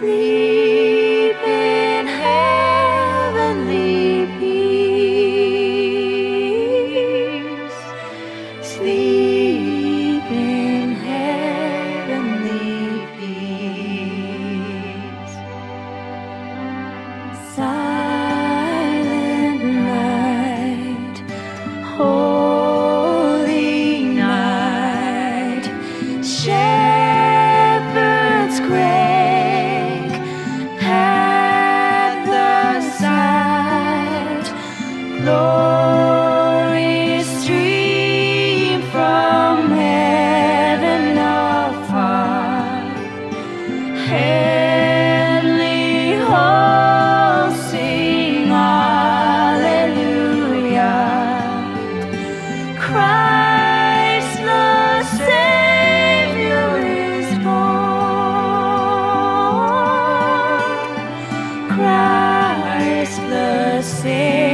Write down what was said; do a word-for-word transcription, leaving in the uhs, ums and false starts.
Sleep in heavenly peace. Sleep in heavenly peace. Silent night, holy night, shepherds gray. Glory stream from heaven afar. Heavenly hosts sing Alleluia. Christ the Savior is born. Christ the Savior.